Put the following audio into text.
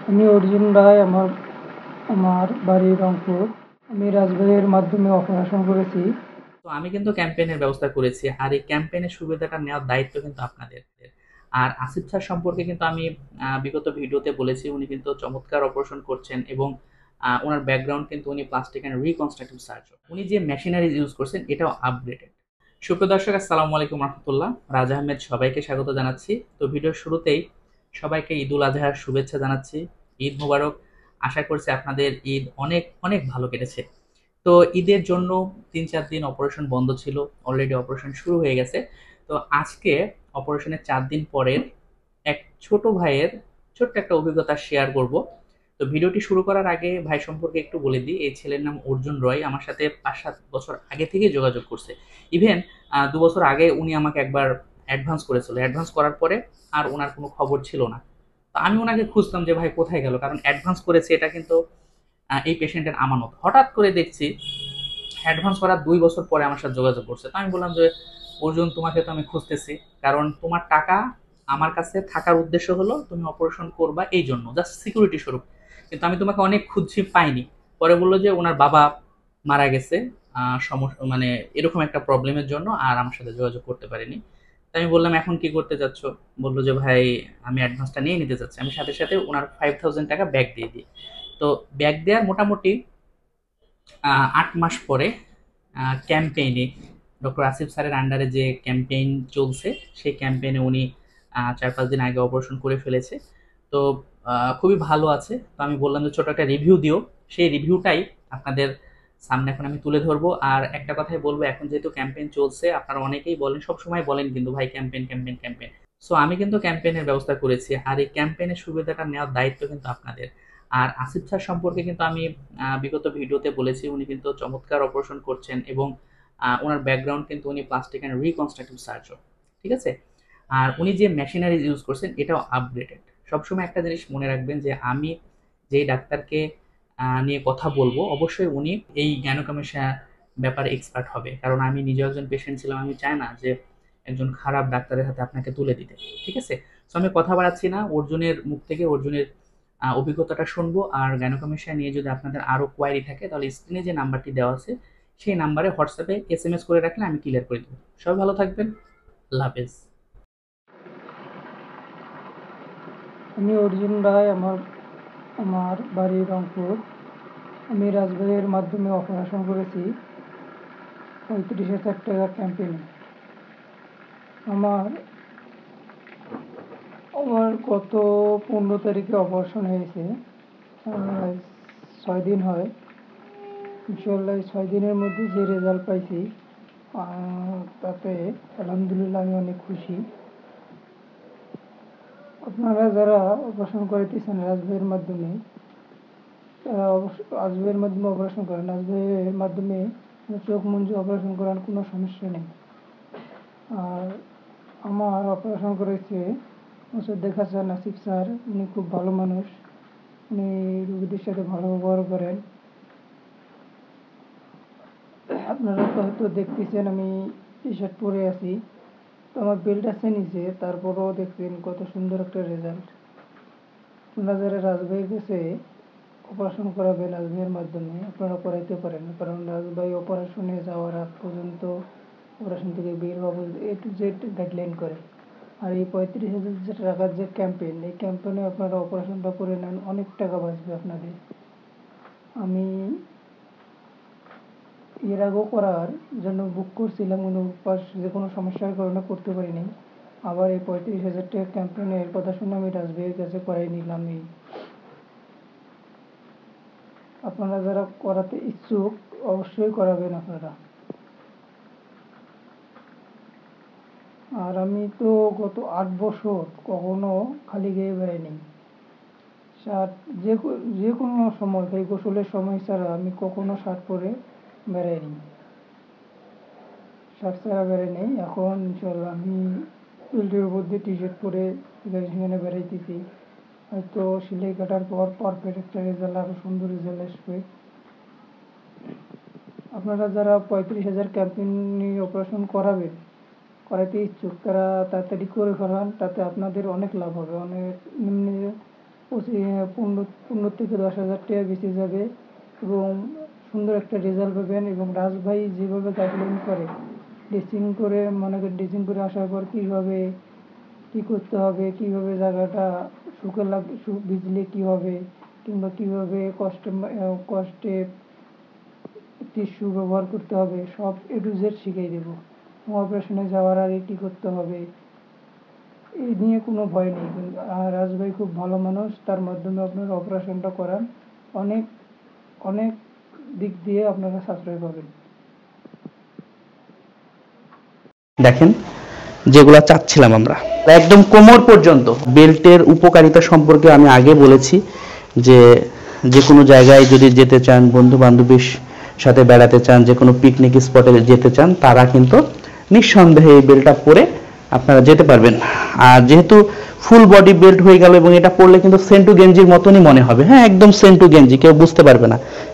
আমি অর্জুন রায়। আমার বাড়ি রংপুর। আমি রাজবাড়ির মাধ্যমে অপারেশন করেছি। তো আমি কিন্তু ক্যাম্পেইনের ব্যবস্থা করেছি, আর এই ক্যাম্পেইনের সুবিধাটা নেওয়ার দায়িত্ব কিন্তু আপনাদের। আর আসিফ স্যার সম্পর্কে কিন্তু আমি বিগত ভিডিওতে বলেছি, উনি কিন্তু চমৎকার অপারেশন করছেন এবং ওনার ব্যাকগ্রাউন্ড কিন্তু উনি প্লাস্টিক অ্যান্ড রিকনস্ট্রাকটিভ সার্জন। উনি যে মেশিনারিজ ইউজ করছেন এটাও আপগ্রেডেড। সুপ্রিয় দর্শক, আসসালামু আলাইকুম রহমতুল্লাহ। রাজা আহমেদ সবাইকে স্বাগত জানাচ্ছি। তো ভিডিওর শুরুতেই সবাইকে ঈদ উল আজহার শুভেচ্ছা জানাচ্ছি। ঈদ মোবারক। আশা করছি আপনাদের ঈদ অনেক অনেক ভালো কেটেছে। তো ঈদের জন্য ৩-৪ দিন অপারেশন বন্ধ ছিল, অলরেডি অপারেশন শুরু হয়ে গেছে। তো আজকে অপারেশনের ৪ দিন পরের এক ছোট ভাইয়ের ছোট্ট একটা অভিজ্ঞতা শেয়ার করব। তো ভিডিওটি শুরু করার আগে ভাই সম্পর্কে একটু বলে দিই। এই ছেলের নাম অর্জুন রয়, আমার সাথে ৫-৭ বছর আগে থেকে যোগাযোগ করছে। ইভেন ২ বছর আগে উনি আমাকে একবার অ্যাডভান্স করেছিল। অ্যাডভান্স করার পরে আর ওনার কোনো খবর ছিল না। তো আমি ওনাকে খুঁজতাম যে ভাই কোথায় গেল, কারণ অ্যাডভান্স করেছে এটা কিন্তু এই পেশেন্টের আমানত। হঠাৎ করে দেখছি অ্যাডভান্স করার ২ বছর পরে আমার সাথে যোগাযোগ করছে। তো আমি বললাম যে অর্জুন, তোমাকে তো আমি খুঁজতেছি, কারণ তোমার টাকা আমার কাছে থাকার উদ্দেশ্য হলো তুমি অপারেশন করবা এই জন্য, জাস্ট সিকিউরিটি স্বরূপ। কিন্তু আমি তোমাকে অনেক খুঁজছি, পাইনি। পরে বললো যে ওনার বাবা মারা গেছে সমস্যা, মানে এরকম একটা প্রবলেমের জন্য আর আমার সাথে যোগাযোগ করতে পারিনি। তো আমি বললাম এখন কি করতে চাচ্ছ? বললো যে ভাই আমি অ্যাডভান্সটা নিয়ে নিতে চাচ্ছি। আমি সাথে সাথে ওনার 5,000 টাকা ব্যাক দিয়ে দিই। তো ব্যাক দেওয়ার মোটামুটি ৮ মাস পরে ক্যাম্পেইনে ডক্টর আসিফ স্যারের আন্ডারে যে ক্যাম্পেইন চলছে, সেই ক্যাম্পেইনে উনি ৪-৫ দিন আগে অপারেশন করে ফেলেছে। তো খুবই ভালো আছে। তো আমি বললাম যে ছোট একটা রিভিউ দিও। সেই রিভিউটাই আপনাদের সামনে এখন আমি তুলে ধরবো। আর একটা কথাই বলবো, এখন যেহেতু ক্যাম্পেইন চলছে, আপনারা অনেকেই বলেন, সবসময় বলেন কিন্তু ভাই ক্যাম্পেইন ক্যাম্পেইন ক্যাম্পেইন। সো আমি কিন্তু ক্যাম্পেইনের ব্যবস্থা করেছি, আর এই ক্যাম্পেইনের সুবিধাটা নেওয়ার দায়িত্ব কিন্তু আপনাদের। আর আসিফ স্যার সম্পর্কে কিন্তু আমি বিগত ভিডিওতে বলেছি, উনি কিন্তু চমৎকার অপারেশন করছেন এবং ওনার ব্যাকগ্রাউন্ড কিন্তু উনি প্লাস্টিক অ্যান্ড রিকনস্ট্রাকটিভ সার্জন। ঠিক আছে? আর উনি যে মেশিনারিজ ইউজ করছেন এটাও আপগ্রেডেড। সবসময় একটা জিনিস মনে রাখবেন যে আমি যেই ডাক্তারকে নিয়ে কথা বলবো, অবশ্যই উনি এই জ্ঞানকামেশা ব্যাপারে এক্সপার্ট হবে, কারণ আমি নিজেও একজন পেশেন্ট ছিলাম। আমি চাই না যে একজন খারাপ ডাক্তারের হাতে আপনাকে তুলে দিতে। ঠিক আছে? তো আমি কথা বাড়াচ্ছি না, অর্জুনের মুখ থেকে অর্জুনের অভিজ্ঞতাটা শুনবো। আর গাইনোকমেশিয়া নিয়ে যদি আপনাদের আরো কোয়ারি থাকে, তাহলে স্ক্রিনে যে নাম্বারটি দেওয়া আছে সেই নাম্বারে হোয়াটসঅ্যাপে SMS করে রাখলে আমি ক্লিয়ার করে দেবো। সবাই ভালো থাকবেন। আল্লাহ হাফেজ। আমি অর্জুন রায়। আমার বাড়ি রংপুর। আমি রাজবাড়ির মাধ্যমে অপারেশন করেছি ৩৫,০০০ টাকা ক্যাম্পেইনে। আমার আমার গত ১৫ তারিখে অপারেশন হয়েছে। আজ ৬ দিন হয়। ইনশাল্লাহ এই ৬ দিনের মধ্যে যে রেজাল্ট পাইছি, তাতে আলহামদুলিল্লাহ আমি অনেক খুশি। আপনারা যারা অপারেশন করাইতেছেন রাজবাড়ির মাধ্যমে, তারা অবশ্যই রাজবাড়ির মাধ্যমে অপারেশন করেন। রাজবাড়ির মাধ্যমে চোখ মুঞ্জে অপারেশন করার কোনো সমস্যা নেই। আর আমার অপারেশন করেছে দেখাচ্ছেন আসিফ স্যার। উনি খুব ভালো মানুষ। উনি রোগীদের সাথে ভালো ব্যবহার করেন। আপনারা তো হয়তো দেখতেছেন আমি টি শার্ট পরে আছি, তো আমার বেল্ট আছে নিচে, তারপরেও দেখছেন কত সুন্দর একটা রেজাল্ট। আপনারা যারা রাজবাড়ির কাছে অপারেশন করাবেন রাজবাড়ির মাধ্যমে, আপনারা করাইতে পারেন, কারণ রাজবাড়ি অপারেশনে যাওয়ার আগ পর্যন্ত, অপারেশন থেকে বের হওয়া পর্যন্ত A to Z গাইডলাইন করে। আর এই ৩৫,০০০ টাকার যে ক্যাম্পেইন, এই ক্যাম্পেইনে আপনারা অপারেশনটা করে নেন, অনেক টাকা বাঁচবে আপনাদের। আমি এর আগেও করার জন্য বুক করছিলাম, কোনো যে কোনো সমস্যার কারণে করতে পারিনি। আবার এই ৩৫,০০০ টাকা ক্যাম্পেইনের কথা শুনে আমি রাজবাড়ির কাছে করাই নিলাম। আপনারা যারা করাতে ইচ্ছুক অবশ্যই করাবেন আপনারা। আর আমি তো গত ৮ বছর কখনো খালি গায়ে বেড়াইনি। শার্ট যে কোনো সময়, এই গোসলের সময় ছাড়া আমি কখনো শার্ট পরে বেড়াইনি, শার্ট ছাড়া বেড়াই নেই। এখন ইনশাল্লাহ আমি বেল্টের উপর দিয়ে টি শার্ট পরে সেখানে বেড়াইতেছি। হয়তো সেলাই কাটার পর পারফেক্ট একটা রেজাল্ট, আরও সুন্দর রেজাল্ট আসবে। আপনারা যারা ৩৫,০০০ ক্যাম্পেইনে অপারেশন করাইতে ইচ্ছুক, তারা তাড়াতাড়ি করে ফেলান, তাতে আপনাদের অনেক লাভ হবে। অনেক পনেরো থেকে 10,000 টাকা বেঁচে যাবে এবং সুন্দর একটা রেজাল্ট পাবেন। এবং রাজ ভাই যেভাবে গাইডলাইন করে, ড্রেসিং করে মনে করেন, ড্রেসিং করে আসার পর কীভাবে কী করতে হবে, কীভাবে জায়গাটা ভিজলে কী হবে, কিংবা কীভাবে কষ্টে টিস্যু ব্যবহার করতে হবে, সব A to Z শিখিয়ে দেবো। অপারেশনে যাওয়ার আগে কী করতে হবে, এই নিয়ে কোনো ভয় নেই। আর রাজ ভাই খুব ভালো মানুষ, তার মাধ্যমে আপনারা অপারেশনটা করান, অনেক অনেক দিক দিয়ে আপনারা সাশ্রয় পাবেন। দেখেন, যেগুলা চাচ্ছিলাম আমরা একদম কোমর পর্যন্ত বেল্টের উপকারিতা সম্পর্কে আমি আগে বলেছি যে যে কোনো জায়গায় যদি যেতে চান, বন্ধু বান্ধবীর সাথে বেড়াতে চান, যে কোনো পিকনিক স্পটে যেতে চান, তারা কিন্তু নিঃসন্দেহে এই বেল্টটা পরে আপনারা যেতে পারবেন। আর যেহেতু ফুল বডি বেল্ট হয়ে গেল এবং এটা পরলে কিন্তু সেন্টু গেঞ্জির মতনই মনে হবে, হ্যাঁ একদম সেন্টু গেঞ্জি, কেউ বুঝতে পারবে না।